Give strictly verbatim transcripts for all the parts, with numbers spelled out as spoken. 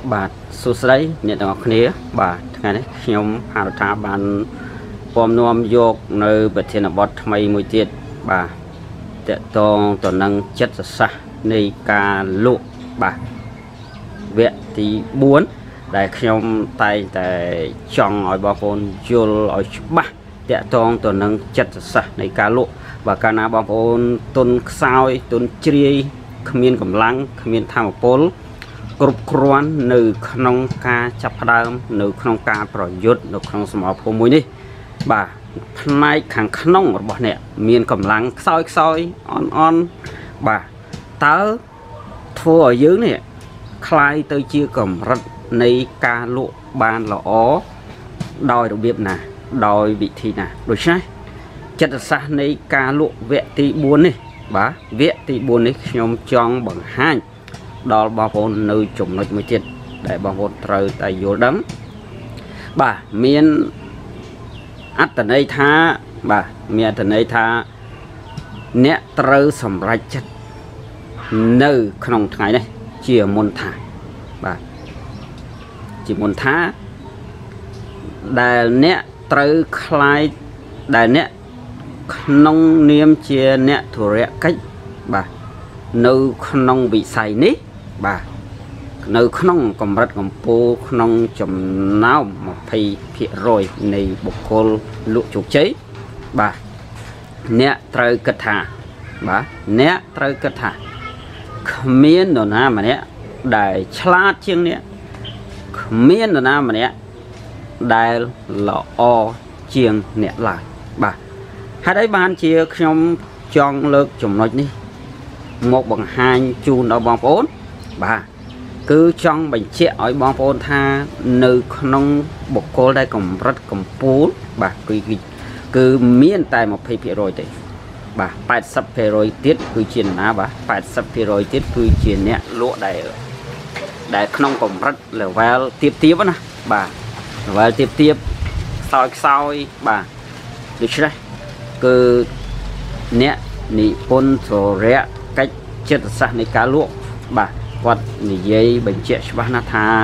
បាទសួស្តីអ្នកទាំងអស់គ្នាបាទថ្ងៃនេះខ្ញុំហារថាបានពំនាំយកនៅប្រធានបទថ្មីមួយទៀតបាទតកតងទៅនឹងចិត្តសាស្ត្រនៃការលក់បាទវគ្គទីបួនដែលខ្ញុំតែងតែចង់ឲ្យបងប្អូនយល់ឲ្យច្បាស់តកតងទៅនឹងចិត្តសាស្ត្រនៃការលក់បាទកាលណាបងប្អូនទុនខ្សោយទុនជ្រាយគ្មានកម្លាំងគ្មានធម៌ពលគ្រប់គ្រាន់នៅក្នុងការចាប់ផ្ដើមនៅក្នុងការប្រយុទ្ធនៅក្នុងសមរភូមិមួយនេះបាទផ្នែកខាងក្នុងរបស់អ្នកមានកម្លាំងខ្សោយខ្សោយអន់អន់បាទតើធ្វើឲ្យយើងនេះคล้ายទៅជាកម្រិតនៃការលក់បានល្អដោយរបៀបណាដោយវិធីណាដូច្នេះចិត្តសាស្ត្រនៃការលក់វគ្គទីបួននេះបាទវគ្គទីបួននេះខ្ញុំចង់បង្ហាញដល់បងប្អូននៅចំណុចមួយទៀតដែលបងប្អូនត្រូវតែយល់ដឹងបាទមានអត្ថន័យថាបាទមានអត្ថន័យថាអ្នកត្រូវសម្រេចចិត្តនៅក្នុងថ្ងៃនេះជាមុនថាបាទជាមុនថាដែលអ្នកត្រូវคล้ายដែលអ្នកក្នុងនាមជាអ្នកធុរកិច្ចបាទនៅក្នុងវិស័យនេះបាទនៅក្នុងកម្រិតកម្ពស់ក្នុងចំណោម20ភាគរយនៃបុគ្គលលក់ជោគជ័យបាទអ្នកត្រូវគិតថាបាទអ្នកត្រូវគិតថាគ្មាននរណាម្នាក់ដែលឆ្លាតជាងអ្នកគ្មាននរណាម្នាក់ដែលល្អជាងអ្នកឡើយបាទហេតុអីបានជាខ្ញុំចង់លើកចំណុចនេះមកបង្ហាញជូនដល់បងប្អូនបាទគឺចង់បញ្ជាក់ឲ្យបងប្អូនថានៅក្នុងបុគ្គលដែលកម្រិតកម្ពស់បាទគឺគឺមានតែ20ភាគរយទេបាទ80ភាគរយទៀតគឺជាណាបាទ80ភាគរយទៀតគឺជាអ្នកលក់ដែលដែលក្នុងកម្រិត level ទៀបទៀបណាបាទ level ទៀបទៀបខ្សោយខ្សោយបាទដូច្នេះគឺអ្នកនិពន្ធធរៈកិច្ចចិត្តសាស្ត្រនៃការលក់បាទគាត់និយាយបញ្ជាក់ច្បាស់ណាស់ថា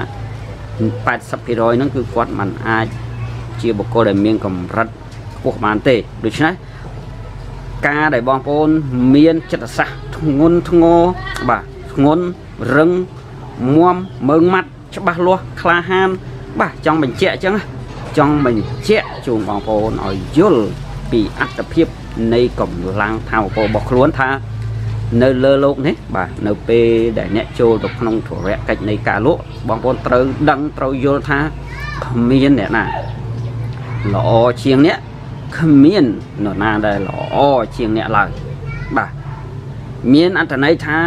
80ភាគរយហ្នឹងគឺគាត់មិនអាចជាបុគ្គលដែលមានកម្រិតខ្ពស់បានទេដូច្នេះការដែលបងប្អូនមានចិត្តសាស្ត្រធ្ងន់ធ្ងរបាទធ្ងន់រឹងមាំមើងម៉ាត់ច្បាស់លាស់ក្លាហានបាទចង់បញ្ជាក់អញ្ចឹងចង់បញ្ជាក់ជូនបងប្អូនឲ្យយល់ពីអត្ថភាពនៃកម្លាំងថាមពលរបស់ខ្លួនថានៅលើโลกនេះបាទនៅពេលដែលអ្នកចូលទៅក្នុងធរៈកិច្ចនៃការលក់បងប្អូនត្រូវដឹងត្រូវយល់ថាគ្មានអ្នកណាល្អជាងអ្នកគ្មាននរណាដែលល្អជាងអ្នកឡើយបាទមានអត្ថន័យថា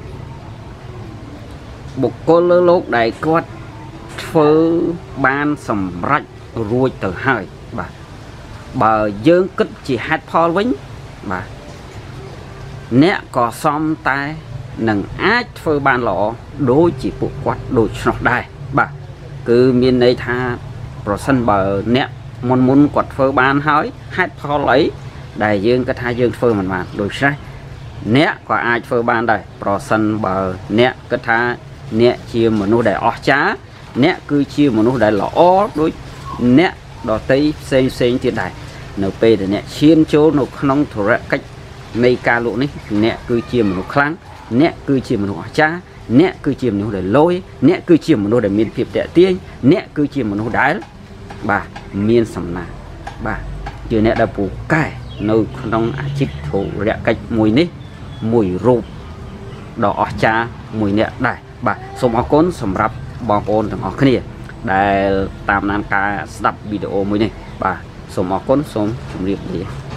បុគ្គលលើโลกដែលគាត់ធ្វើបានសម្រេចរួចទៅហើយបាទបើយើងគិតជាហេតុផលវិញបាទអ្នកក៏សមតែនឹងអាចធ្វើបានល្អដូចជាពួកគាត់ដូច្នោះដែរបាទគឺមានន័យថាប្រសិនបើអ្នកមុនមុនគាត់ធ្វើបានហើយហេតុផលអីដែលយើងគិតថាយើងធ្វើមិនបានដូច្នេះអ្នកក៏អាចធ្វើបានដែរប្រសិនបើអ្នកគិតថាអ្នកជាមនុស្សដែលអស្ចារ្យអ្នកគឺជាមនុស្សដែលល្អដូចអ្នកដទៃផ្សេងផ្សេងទៀតដែរនៅពេលដែលអ្នកឈានចូលនៅក្នុងធរៈកិច្ចនៃការលក់នេះអ្នកគឺជាមនុស្សខ្លាំងអ្នកគឺជាមនុស្សអស្ចារ្យអ្នកគឺជាមនុស្សដែលលយអ្នកគឺជាមនុស្សដែលមានភាពតាក់ទាញអ្នកគឺជាមនុស្សដែលបាទមានសំណាងបាទជាអ្នកដែលពូកែនៅក្នុងអាជីពធុរកិច្ចមួយនេះមួយរូបដ៏អស្ចារ្យមួយអ្នកដែរបាទសូមអរគុណសម្រាប់បងប្អូនទាំងអស់គ្នាដែលតាមដានការស្ដាប់វីដេអូមួយនេះបាទសូមអរគុណសូមជម្រាបលា